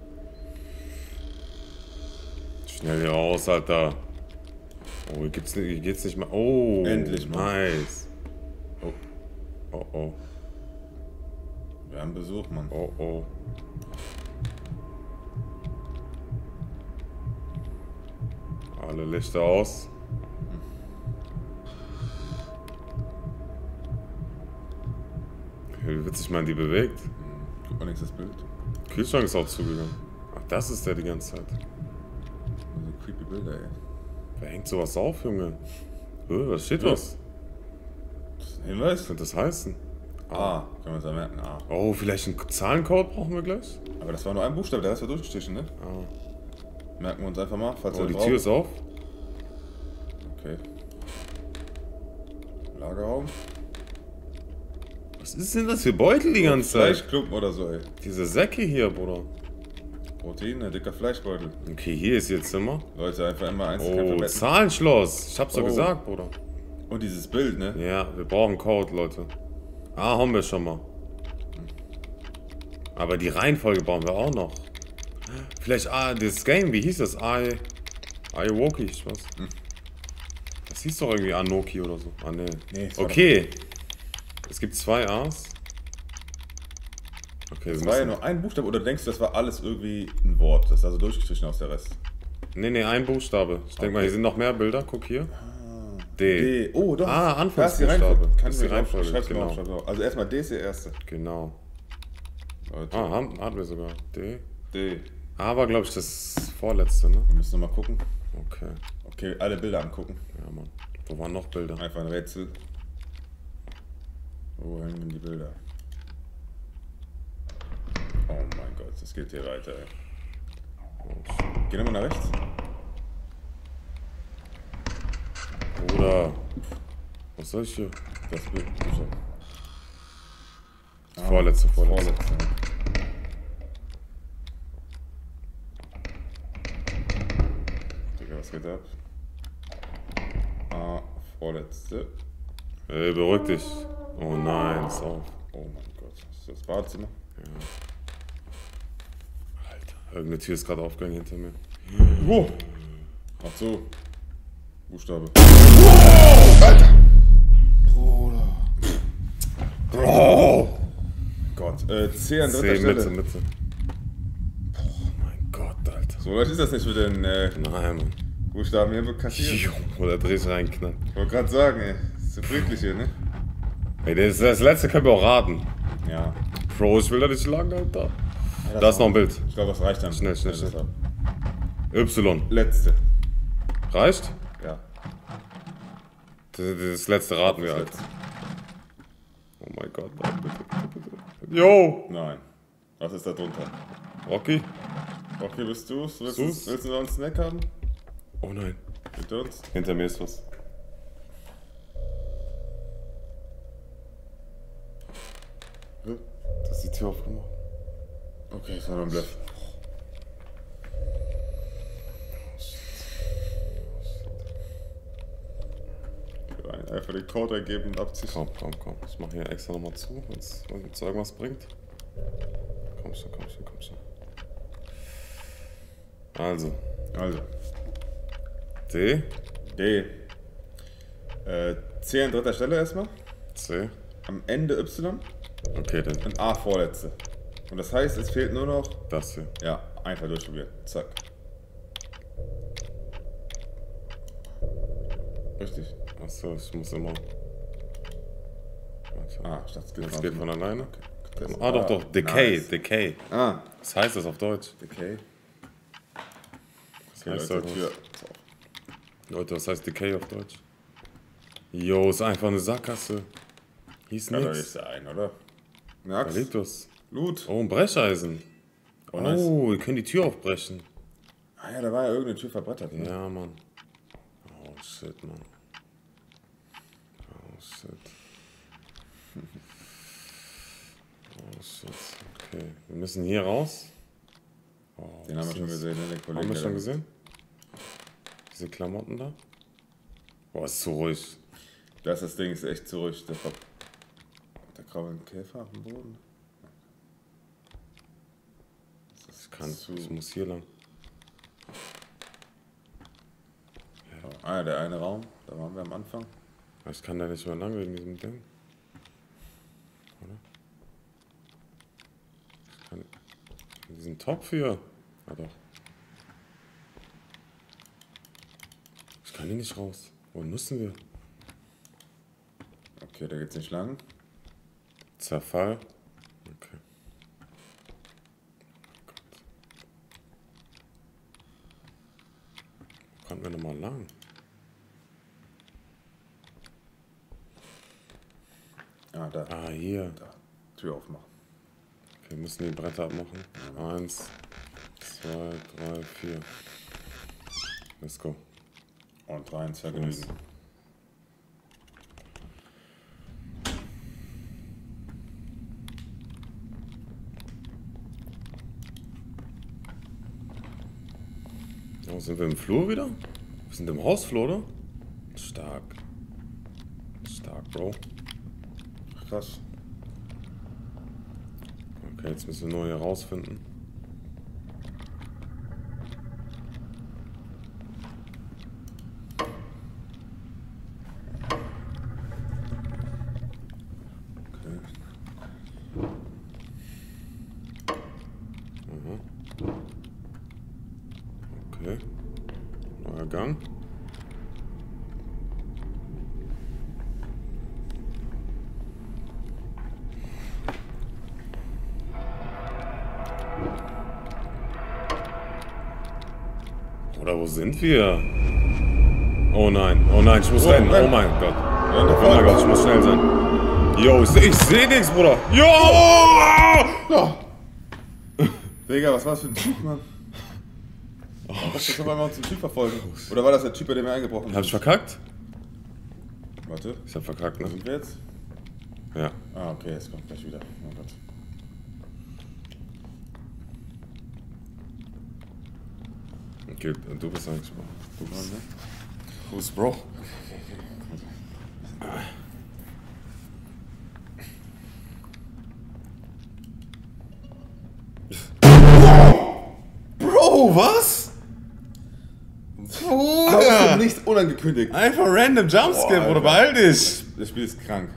Schnell hier raus, Alter. Oh, hier geht's nicht mehr. Oh, Endlich mal. Nice. Oh. Oh. Wir haben Besuch, Mann. Oh. Alle Lichter aus. Wie witzig man die bewegt. Guck mal, nächstes Bild. Kühlschrank ist auch zugegangen. Ach, das ist der die ganze Zeit. Also creepy Bilder, ey. Wer hängt sowas auf, Junge? Was steht Ja. was? Das ist ein Hinweis? Was könnte das heißen? Ah, können wir uns da merken. Ah. Oh, vielleicht einen Zahlencode brauchen wir gleich? Aber das war nur ein Buchstabe, der Rest war durchgestrichen, ne? Ah. Merken wir uns einfach mal, falls Oh, wir die brauchen. Tür ist auf. Okay. Lagerraum. Was ist denn das für Beutel die ganze Zeit? Fleischklumpen oder so, ey. Diese Säcke hier, Bruder. Protein, dicker Fleischbeutel. Okay, hier ist ihr Zimmer. Leute, einfach immer eins Oh, vermessen. Zahlenschloss. Ich hab's doch Oh. gesagt, Bruder. Und dieses Bild, ne? Ja, wir brauchen Code, Leute. Ah, haben wir schon mal. Aber die Reihenfolge brauchen wir auch noch. Vielleicht, das Game, wie hieß das? Iwoki, ich weiß. Das hieß doch irgendwie Anoki oder so. Ah, nee. Nee, das war Okay. Es gibt 2 A's. Okay, Das war ja nur ein Buchstabe, oder denkst du, das war alles irgendwie ein Wort? Das ist also durchgestrichen aus der Rest. Nee, ein Buchstabe. Ich denke mal, hier sind noch mehr Bilder. Guck hier. D. D. Oh, doch. Anfangsbuchstabe. Das ist die Reihenfolge. Das ist die Reihenfolge, Schreib's genau. mal auf, schreib's mal auf. Also erstmal D ist der erste. Genau. Leute. Hatten wir sogar. D. D. A war, glaube ich, das vorletzte, ne? Wir müssen nochmal gucken. Okay. Okay, alle Bilder angucken. Ja, Mann. Wo waren noch Bilder? Einfach ein Rätsel. Wo hängen die Bilder? Oh mein Gott, das geht hier weiter, ey. Geh nochmal nach rechts. Oder. Was soll ich hier? Das Bild. Vorletzte. Vorletzte. Digga, was geht ab? Vorletzte. Ey, beruhig dich. Oh nein, ist auf. Oh mein Gott. Ist das Badezimmer? Alter, irgendeine Tür ist gerade aufgegangen hinter mir. Wo? Ach so. Buchstabe. Alter! Bruder. Bro! Gott. C an dritter C, Stelle. Mitte. Oh mein Gott, Alter. So leicht ist das nicht mit den Nein, Mann. Buchstaben hier kassieren. Oder dreh ich reinknallen. Ich wollte gerade sagen, ey. Ist so friedlich hier, ne? Ey, das letzte können wir auch raten. Ja. Bro, ich will da nicht lang, Alter. Da ist noch ein Bild. Ich glaube, das reicht dann. Schnell. Das ist ab. Y. Letzte. Reicht? Ja. Das letzte raten wir Das halt. letzte. Oh mein Gott, Mann, bitte. Yo! Nein. Was ist da drunter? Rocky? Okay, bist du's? Willst Du's? du noch einen Snack haben? Oh nein. Mit uns? Hinter mir ist was. Hä? Das ist die Tür aufgemacht. Okay, das war mein Bluff. Einfach den Code ergeben und abziehen. Komm. Ich mach hier extra nochmal zu, wenn es irgendwas bringt. Komm schon. Also. D. C an dritter Stelle erstmal. C. Am Ende Y Okay, dann und A vorletzte. Und das heißt, es fehlt nur noch. das hier. Ja, einfach durchprobieren. Zack. Richtig. Achso, ich muss immer. Warte. Ah, ich dachte, Das geht von alleine. Okay. Ah, doch. Decay. Nice. Decay. Ah, Was heißt das auf Deutsch? okay. Was heißt Leute, das? Tür. Leute, was heißt Decay auf Deutsch? Jo, ist einfach eine Sackgasse. Hieß Ja, da nix. ist der ein, oder? Eine Da Axt. liegt was. Loot. Oh, ein Brecheisen. Oh, nice. Oh, wir können die Tür aufbrechen. Ah ja, da war ja irgendeine Tür verbrettert. Ne? Ja, Mann. Oh, shit, Mann. Oh, shit. Oh, shit. Okay, wir müssen hier raus. Oh, Den haben wir schon gesehen, ne? Den Kollegen. Haben wir der schon da- gesehen? Diese Klamotten da? Boah, ist zu ruhig. Das Ding ist echt zu ruhig. Da krabbelt ein Käfer auf dem Boden. Ich muss hier lang. Ah ja, der eine Raum. Da waren wir am Anfang. Ich kann da nicht mehr lang wegen diesem Ding. Oder? Ich kann. Diesen Topf hier. Ah doch. Ich kann hier nicht raus. Wohin müssen wir? Okay, da geht's nicht lang. Zerfall. Okay. Wo kommen wir nochmal lang? Ah, da. Ah, hier. Da. Tür aufmachen. Okay, wir müssen die Bretter abmachen. 1, 2, 3, 4. Let's go. Und rein, ins Vergnügen. Nice. Oh, sind wir im Flur wieder? Wir sind im Hausflur, oder? Stark. Stark, Bro. Ach, krass. Okay, jetzt müssen wir nur hier rausfinden. Okay. Okay. Neuer Gang. Oder wo sind wir? Oh nein, ich muss rennen. Oh mein Gott. Oh mein Gott, ich muss schnell sein. Yo, ich seh nichts, Bruder. Yo! Ja. Digga, was war das für ein Typ, Mann? Was ist auf einmal uns ein Typ verfolgen? Oder war das der Typ, bei dem wir eingebrochen Hab ich verkackt? Warte, Ich hab verkackt, wo ne? sind wir jetzt? Ja. Ah, okay, jetzt kommt gleich wieder. Oh Gott. Okay, du bist eigentlich Bro. Du Mann, ne? Who's Bro? Bro, was? Aber nicht unangekündigt. Einfach random Jumpscare, Boah, Bruder, Alter. beeil dich. Das Spiel ist krank.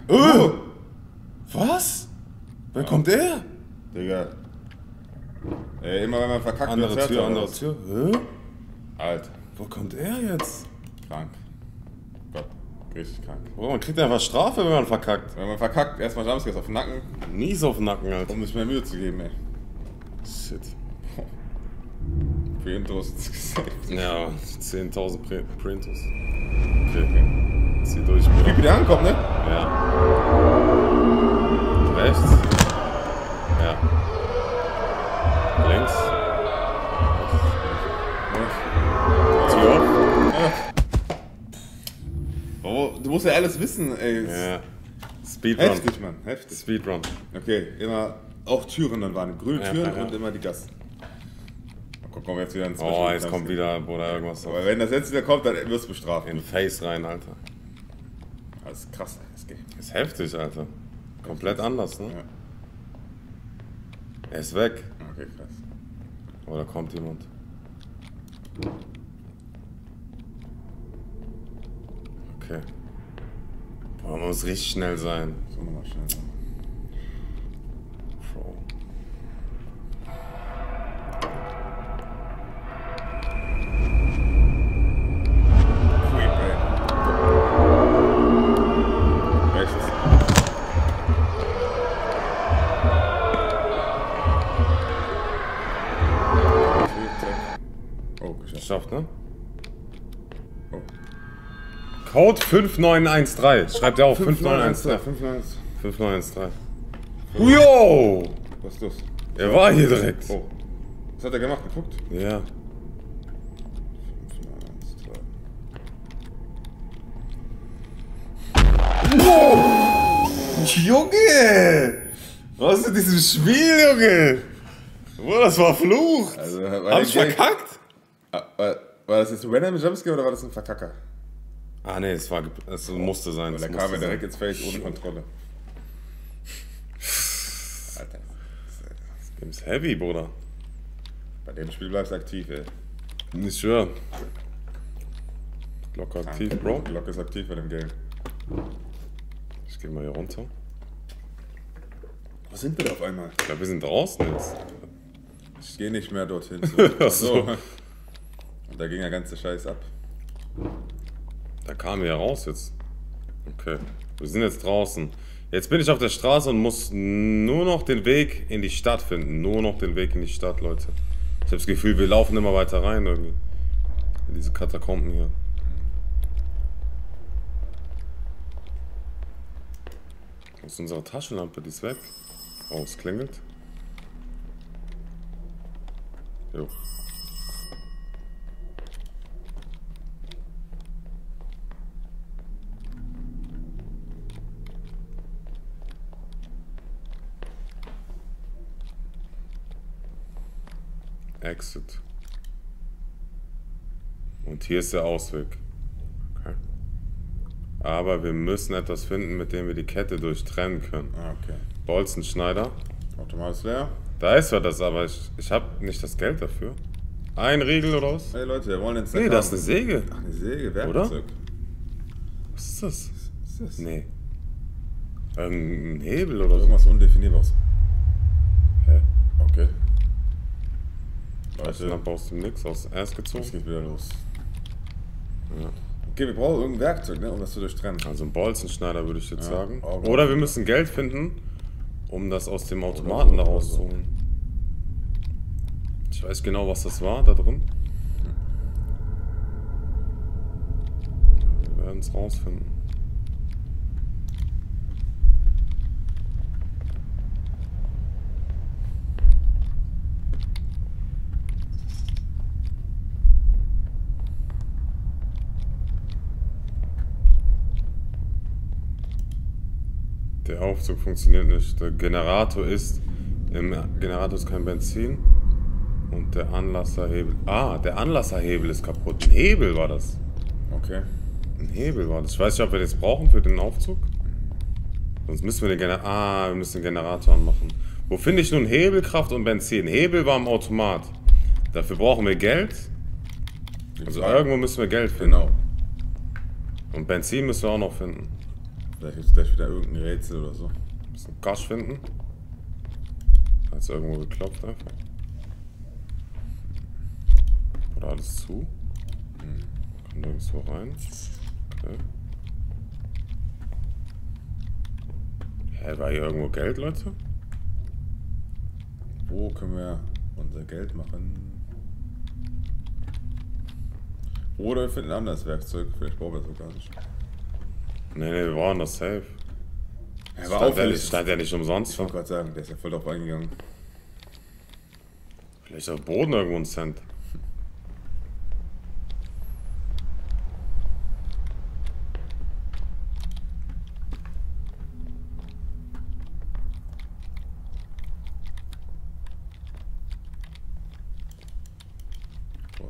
Was? Wer kommt der? Digga. Ey, immer wenn man verkackt Andere wird, Tür, andere Tür. Hä? Alter, Wo kommt er jetzt? krank. Gott, richtig krank. Bro, man kriegt einfach Strafe, wenn man verkackt. Wenn man verkackt, erstmal Jumpscares auf den Nacken, Mies auf den Nacken, Alter. um nicht mehr Mühe zu geben, ey. Shit. Für Intros ins Gesicht. Ja, 10.000 Printos. Okay. Zieh durch, Wie Bruder. wieder ankommt, ne? Ja. Rechts. Ja. Links. Du musst ja alles wissen, ey. Ja. Speedrun. Heftig, Mann, heftig. Speedrun. Okay, immer auch Türen dann waren. Grüne Türen ja. und immer die Gassen. Mal gucken, ob wir jetzt wieder ins Oh, jetzt kommt wieder, Bruder, irgendwas Aber wenn das jetzt wieder kommt, dann wirst du bestraft. in Face rein, Alter. Das ist krass, das geht. Ist heftig, Alter. Komplett anders, ne? Ja. Er ist weg. Okay, krass. Oh, da kommt jemand. Okay. Boah, man muss richtig schnell sein. So, nochmal schnell. Bro. Creep, ey. Rechts. Oh, geschafft. Geschafft, ne? Oh. Code 5913. Schreibt ihr auf 5913. 5913. 5913. 5913. Yo! Was ist los? Er war hier direkt. Oh. Was hat er gemacht? Geguckt? Ja. 5913. Junge! Was ist in diesem Spiel, Junge? Boah, das war Flucht. Also, Hab ich verkackt? War das jetzt ein random Jumpscare oder war das ein Verkacker? Ah, ne, es musste sein. Weil der kam ja direkt ins Face ohne Kontrolle. Alter. Das Game ist heavy, Bruder. Bei dem Spiel bleibst du aktiv, ey. Nicht schwören. Locker aktiv, Bro. Glock ist aktiv bei dem Game. Ich geh mal hier runter. Wo sind wir da auf einmal? Ich glaube, wir sind draußen jetzt. Ich gehe nicht mehr dorthin. Ach so. Und da ging der ganze Scheiß ab. Da kamen wir ja raus jetzt. Okay. Wir sind jetzt draußen. Jetzt bin ich auf der Straße und muss nur noch den Weg in die Stadt finden. Nur noch den Weg in die Stadt, Leute. Ich habe das Gefühl, wir laufen immer weiter rein irgendwie. In diese Katakomben hier. Wo ist unsere Taschenlampe? Die ist weg. Oh, es klingelt. Jo. Exit. Und hier ist der Ausweg. Okay. Aber wir müssen etwas finden, mit dem wir die Kette durchtrennen können. Ah, okay. Bolzenschneider. Automat ist leer. Da ist zwar das, aber ich habe nicht das Geld dafür. Ein Riegel oder was? Hey Leute, wir wollen jetzt. Nee, das ist eine Säge. Ach, eine Säge, Oder? Werkzeug. Was ist das? Was ist das? Nee. Ein Hebel oder so. Irgendwas Undefinierbares. Hä? Okay. Leute, Taschenlampe aus dem Nix, aus Ass es gezogen. geht wieder los. Ja. Okay, wir brauchen irgendein Werkzeug, ne, um das zu durchtrennen. Also ein Bolzenschneider würde ich jetzt Ja, sagen. Augen Oder wir offen. müssen Geld finden, um das aus dem Automaten da Oder so. rauszuholen. Ich weiß genau, was das war da drin. Wir werden es rausfinden. Der Aufzug funktioniert nicht. Der Generator ist. Im Generator ist kein Benzin. Und der Anlasserhebel. Ah, der Anlasserhebel ist kaputt. Ein Hebel war das. Okay. Ein Hebel war das. Ich weiß nicht, ob wir das brauchen für den Aufzug. Sonst müssen wir den Generator. Ah, wir müssen den Generator anmachen. Wo finde ich nun Hebelkraft und Benzin? Hebel war im Automat. Dafür brauchen wir Geld. Also irgendwo müssen wir Geld finden. Genau. Und Benzin müssen wir auch noch finden. Vielleicht gibt es gleich wieder irgendein Rätsel oder so. Wir müssen Cash finden. Hat es irgendwo geklopft einfach. Oder alles zu? Kommt nirgendwo rein. Okay. Hä, war hier irgendwo Geld, Leute? Wo können wir unser Geld machen? Oder wir finden ein anderes Werkzeug. Vielleicht brauchen wir das so gar nicht. Nee, wir brauchen das safe. Er war auffällig. Stand ja nicht umsonst. Ich wollte gerade sagen, der ist ja voll drauf eingegangen. Vielleicht auf dem Boden irgendwo ein Cent.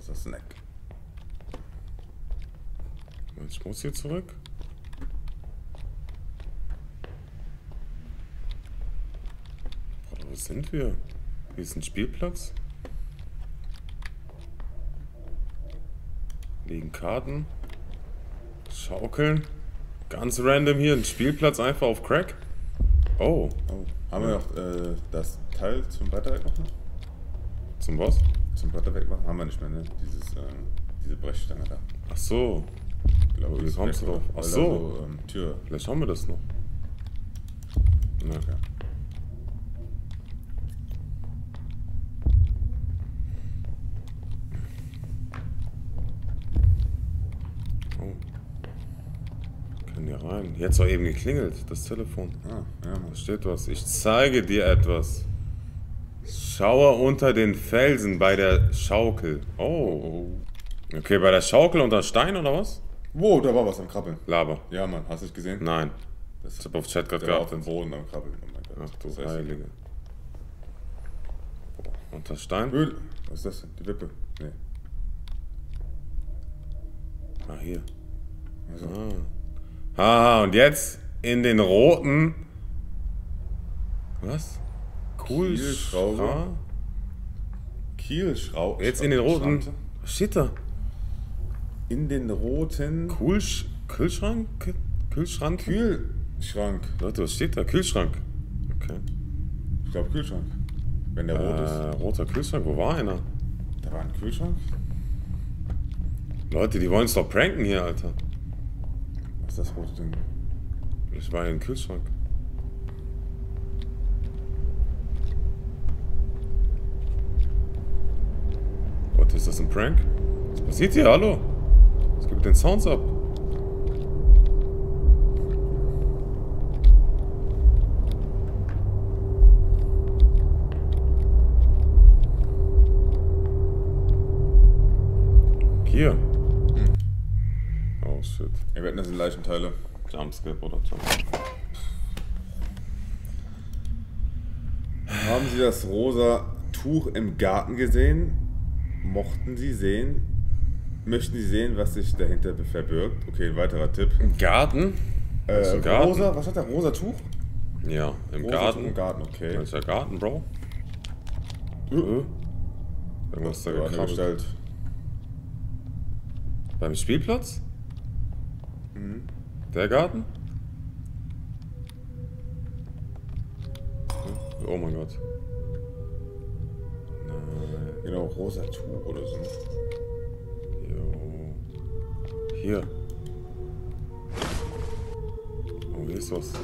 Großer Snack. Ich muss hier zurück. Bruder, wo sind wir? Hier ist ein Spielplatz. Liegen Karten. Schaukeln. Ganz random hier ein Spielplatz einfach auf Crack. Oh. Oh. Haben wir noch das Teil zum Weiterwegmachen? Zum was? Zum Weiterwegmachen haben wir nicht mehr, ne? Diese Brechstange da. Ach so. Ich glaube, Wie kommst du drauf? Ach Weil so. da Tür. Vielleicht haben wir das noch. Ja. Ja. Oh. Können hier rein. Jetzt soll eben geklingelt, das Telefon. Ah, ja, Mann. Da steht was. Ich zeige dir etwas. Schaue unter den Felsen bei der Schaukel. Oh. Okay, bei der Schaukel unter Stein oder was? Wow, da war was am Krabbeln. Laber. Ja, Mann, hast du nicht gesehen? Nein. Das Ich hab auf Chat gerade der war auf dem geachtet. Boden am Krabbeln. Oh mein Gott. Ach du Das heißt, Heilige. Unter Stein? Öl. Was ist das denn? Die Wippe? Nee. Ah, hier. Also, Ah, und jetzt in den roten. Was? Kielschraube. Kielschraube. Jetzt in den roten. Schraube. Was steht da? In den roten Kühlschrank? Kühlschrank? Kühlschrank. Leute, was steht da? Kühlschrank. Okay. Ich glaube Kühlschrank. Wenn der rot ist. Roter Kühlschrank, wo war einer? Da war ein Kühlschrank? Leute, die wollen uns doch pranken hier, Alter. Was ist das rote Ding? Ich war hier im Kühlschrank. Gott, ist das ein Prank? Was passiert hier? Hallo? Was gibt den Sounds ab? Hier. Oh shit. Wir wetten, das sind Leichenteile. Jumpscare oder Jumpscare. Haben Sie das rosa Tuch im Garten gesehen? Mochten Sie sehen? Möchten Sie sehen, was sich dahinter verbirgt? Okay, ein weiterer Tipp. Im Garten? Im Garten? Rosa, was hat der? Rosa Tuch? Ja, im Rosa Garten. Tuch im Garten, okay. Welcher Garten, Bro? Irgendwas da Ja, eine gekrabbelt. Gestalt. Beim Spielplatz? Mhm. Der Garten? Oh mein Gott. Nein. Genau, rosa Tuch oder so. Jo. Hier. Oh, hier ist was.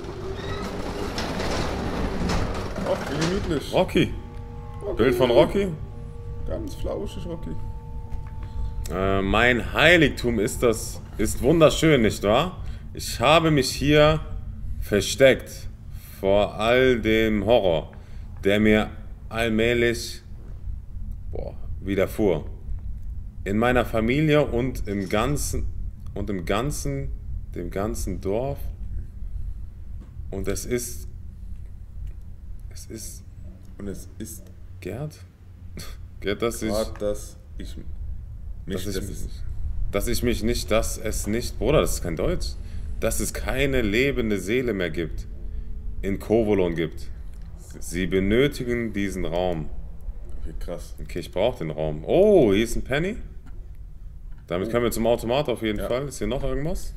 Ach, wie gemütlich. Rocky. Bild von Rocky. Ganz flauschig, Rocky. Mein Heiligtum ist wunderschön, nicht wahr? Ich habe mich hier versteckt vor all dem Horror, der mir allmählich widerfuhr. In meiner Familie und dem ganzen Dorf. Und es ist Gerd? Gerd, dass es nicht, Bruder, das ist kein Deutsch, dass es keine lebende Seele mehr gibt, in Kovolon gibt. Sie benötigen diesen Raum. Okay, krass. Okay, ich brauche den Raum. Oh, hier ist ein Penny. Damit können wir zum Automat auf jeden Fall. Ist hier noch irgendwas?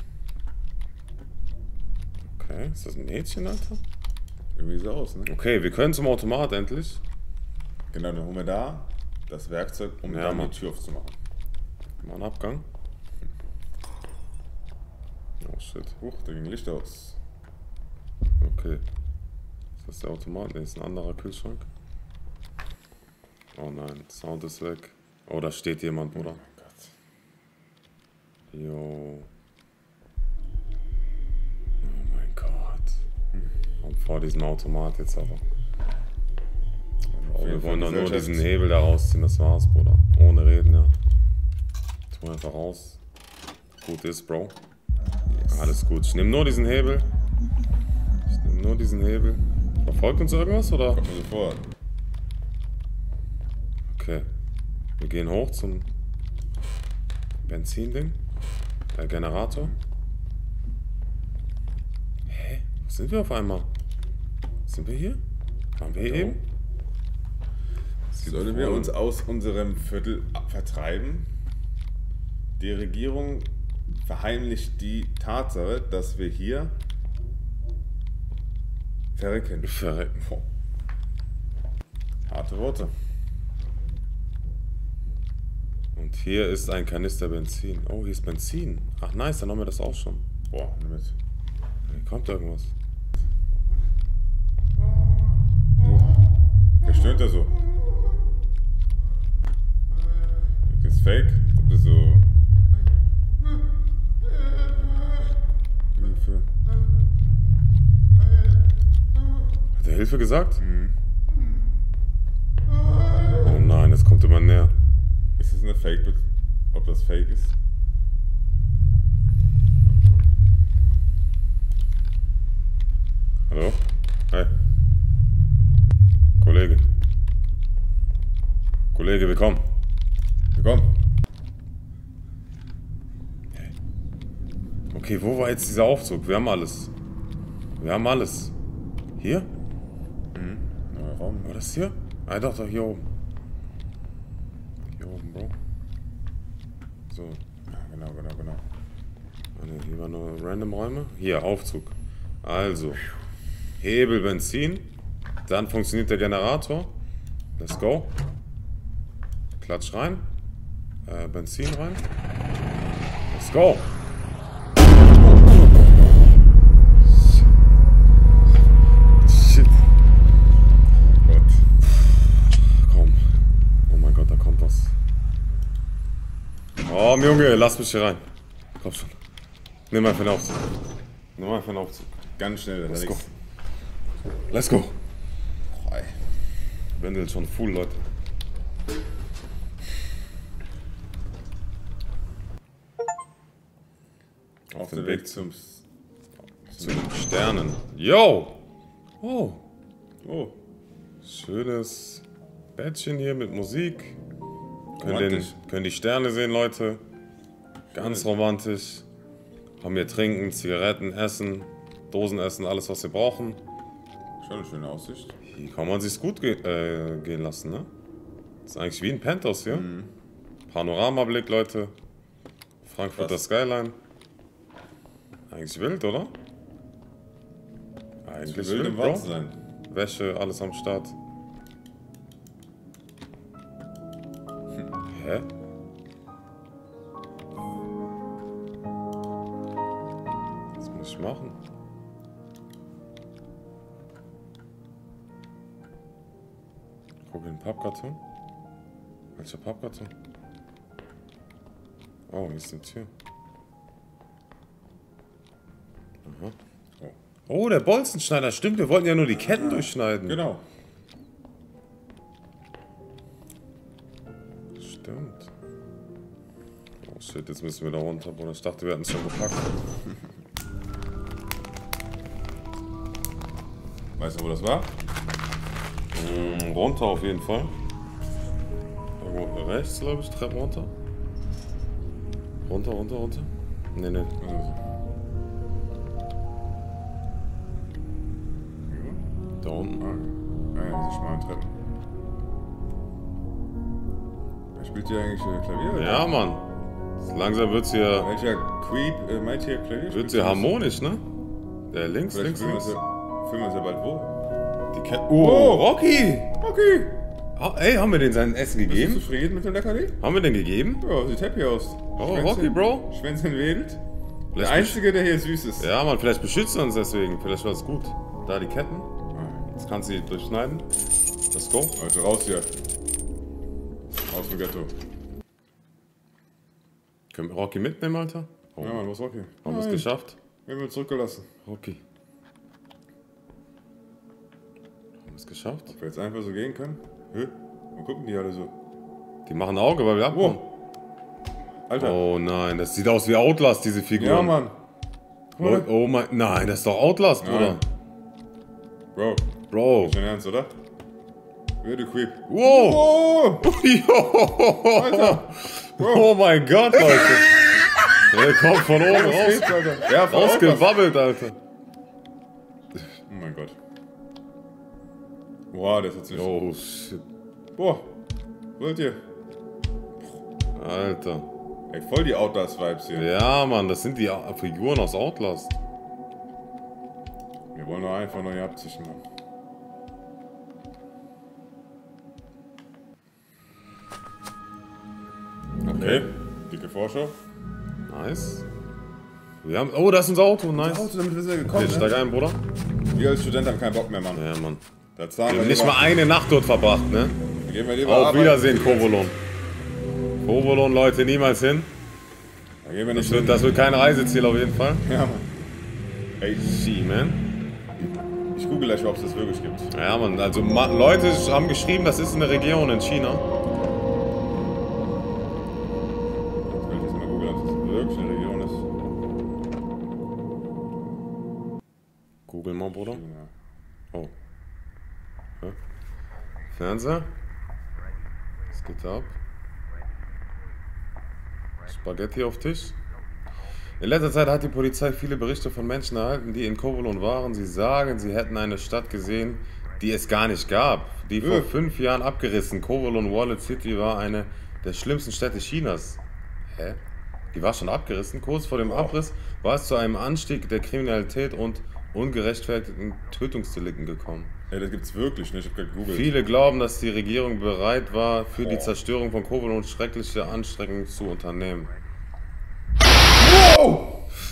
Okay, ist das ein Mädchen, Alter? Irgendwie so aus, ne? Okay, wir können zum Automat endlich. Genau, dann holen wir da das Werkzeug, um Ja, dann Mann. die Tür aufzumachen. Mal einen Abgang. Oh shit. Huch, da ging Licht aus. Okay. Ist das der Automat? Ne, ist ein anderer Kühlschrank. Oh nein, Sound ist weg. Oh, da steht jemand, Bruder. Oh Gott. Jo. Oh mein Gott. Und vor diesem Automat jetzt aber. Oh, wir wollen doch nur diesen Hebel da rausziehen, das war's, Bruder. Ohne reden, ja. Tu einfach raus. Gut ist, Bro. Yes. Alles gut. Ich nehme nur diesen Hebel. Verfolgt uns irgendwas, oder? Kommt mir so vor. Okay. Wir gehen hoch zum Benzinding. Generator. Hä? Wo sind wir auf einmal? Sind wir hier? Waren wir hier eben? Sollen wir uns aus unserem Viertel vertreiben? Die Regierung verheimlicht die Tatsache, dass wir hier verrecken. Verrecken. Harte Worte. Und hier ist ein Kanister Benzin. Oh, hier ist Benzin. Ach nice, dann haben wir das auch schon. Boah, nimm mit. Hier kommt irgendwas. Wer stöhnt da so? Das ist fake. Das ist so. Hilfe. Hat er Hilfe gesagt? Oh nein, es kommt immer näher. Ist das eine Fake? Ob das fake ist? Hallo? Hey. Kollege. Kollege, willkommen. Willkommen. Hey. Okay, wo war jetzt dieser Aufzug? Wir haben alles. Wir haben alles. Hier? Neuer Raum. War das hier? Ah, doch, hier oben. Hier oben, Bro. So. Ja, genau. Ah, ne, hier waren nur random Räume. Hier, Aufzug. Also. Hebel Benzin. Dann funktioniert der Generator. Let's go. Klatsch rein. Benzin rein. Let's go. Shit. Gott. Komm. Oh mein Gott, da kommt was. Oh, Junge, lass mich hier rein. Komm schon. Nimm einfach den Aufzug. Nimm einfach den Aufzug. Ganz schnell. Let's go. Let's go. Boah, ey. Wendel schon full, Leute. Auf dem Weg zum Zu den Sternen. Yo! Oh, Oh, schönes Bettchen hier mit Musik. romantisch. Können die Sterne sehen, Leute. Ganz romantisch. Haben hier Trinken, Zigaretten, Essen, Dosenessen, alles was wir brauchen. Schon eine schöne Aussicht. Hier kann man sich's gut gehen lassen, ne? Das ist eigentlich wie ein Penthouse hier. Panoramablick, Leute. Frankfurter Krass. Skyline. Eigentlich wild, oder? Eigentlich Wild wild, im Bro. Wald sein. Wäsche, alles am Start. Hä? Was muss ich machen? Guck in den Pappkarton. Welcher Pappkarton? Oh, hier ist eine Tür. Aha. Oh, der Bolzenschneider, stimmt, wir wollten ja nur die Ketten durchschneiden. Genau. Stimmt. Oh shit, jetzt müssen wir da runter, Bruder. Ich dachte, wir hatten es schon gepackt. Weißt du, wo das war? Runter auf jeden Fall. Irgendwo rechts, glaube ich, Treppen runter. Runter. Nee. Also, Da unten. ja, diese schmalen Treppen. Wer spielt hier eigentlich Klavier? Ja, Mann. Langsam wird's hier, Welcher Creep meint hier Klavier? wird's hier harmonisch, ne? Der links. Filmen wir uns ja bald wo? Die Kette. Oh, Rocky! Okay. Ey, haben wir den sein Essen Bist du gegeben? zufrieden mit dem Leckerli? Haben wir den gegeben? Ja, sieht happy aus. Oh, Rocky, Bro. Schwänzchen wedelt. Der Vielleicht Einzige, der hier süß ist. Ja, Mann, vielleicht beschützt er uns deswegen. Vielleicht war es gut. Da die Ketten. Jetzt kannst du die durchschneiden. Let's go. Also raus hier. Aus dem Ghetto. Können wir Rocky mitnehmen, Alter? Oh, Ja, Mann, was Rocky? haben wir es geschafft? Wir haben ihn zurückgelassen. Rocky. Haben wir es geschafft? Ob wir jetzt einfach so gehen können? Hä? Wo gucken die alle so? Die machen ein Auge, weil wir abhauen. Alter. Oh nein, das sieht aus wie Outlast, diese Figur. Ja, Mann. Oh mein, nein, das ist doch Outlast, Bruder. Bro, Bro. schon ernst, oder? Wer du Creep? Wow. Oh! Jo. Alter! Oh mein Gott, Leute. Der kommt von oben raus. Ja, von Rausgewabbelt, Alter. Oh mein Gott. Boah, der ist jetzt nicht. Oh, shit. Boah. Wollt ihr? Alter. Ey, voll die Outlast-Vibes hier. Ja, Mann, das sind die Figuren aus Outlast. Wir wollen nur einfach neue abzischen, Mann. Okay, dicke Vorschau. Nice. Wir haben, oh, da ist unser Auto, nice. Auto, damit wir sind ja gekommen, Ich steig ein, Bruder. Wir als Student haben keinen Bock mehr, Mann. Ja, Mann. Da zahlen Wir haben wir nicht mal eine Nacht dort verbracht, ne? Gehen wir lieber Auf arbeiten. Wiedersehen, Kovolon. Kovolon, Leute, niemals hin. Da gehen wir nicht hin. Das wird kein Reiseziel auf jeden Fall. Ja, Mann. Ey, She-Man. ich google gleich, ob es das wirklich gibt. Ja, Mann, also Leute haben geschrieben, das ist eine Region in China. Jetzt will ich jetzt mal googeln, ob das wirklich eine Region ist. Google mal, Bruder. Ja. Oh. Ja. Fernseher. Was geht da ab? Spaghetti auf Tisch. In letzter Zeit hat die Polizei viele Berichte von Menschen erhalten, die in Kovolon waren. Sie sagen, sie hätten eine Stadt gesehen, die es gar nicht gab. Die vor 5 Jahren abgerissen. Kovolon Wallet City war eine der schlimmsten Städte Chinas. Hä? Die war schon abgerissen? Kurz vor dem Abriss war es zu einem Anstieg der Kriminalität und ungerechtfertigten Tötungsdelikten gekommen. Ey, das gibt's wirklich nicht, ich hab gerade gegoogelt. Viele glauben, dass die Regierung bereit war, für die Zerstörung von Kovolon schreckliche Anstrengungen zu unternehmen. Wow!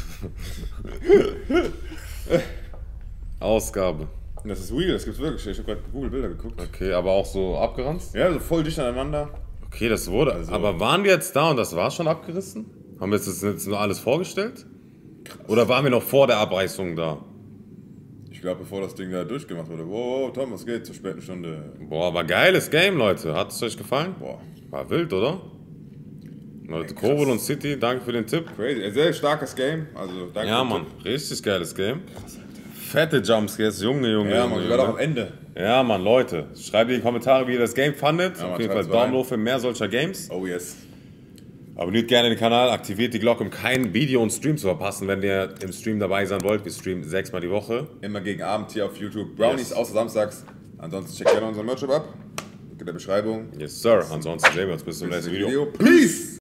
Ausgabe. Das ist real, das gibt's wirklich. Ich hab gerade Google-Bilder geguckt. Okay, aber auch so abgeranzt? Ja, so voll dicht aneinander. Okay, das wurde. Also- Aber waren wir jetzt da und das war schon abgerissen? Haben wir jetzt nur alles vorgestellt? Oder waren wir noch vor der Abreißung da? Ich glaube, bevor das Ding da durchgemacht wurde. Wow, Tom, was geht zur späten Stunde? Boah, aber geiles Game, Leute. Hat es euch gefallen? Boah, War wild, oder? Leute, krass. Kovolon City, danke für den Tipp. crazy. Ein sehr starkes Game. Also, danke. Ja, für den Mann, richtig geiles Game. Fette Jumpscares, Junge, Junge. Tipp. Ja, Mann, Junge, ich werde auch Junge. am Ende. Ja, Mann, Leute, schreibt in die Kommentare, wie ihr das Game fandet. Ja, Mann, Auf jeden Fall schreibt's Daumen rein. hoch für mehr solcher Games. Oh yes. Abonniert gerne den Kanal, aktiviert die Glocke, um kein Video und Stream zu verpassen, wenn ihr im Stream dabei sein wollt. Wir streamen 6-mal die Woche. Immer gegen Abend hier auf YouTube. Brownies Yes. außer samstags. Ansonsten checkt gerne unseren Merch-Shop ab. In der Beschreibung. Yes, Sir. Ansonsten sehen wir uns bis zum nächsten Video. Peace!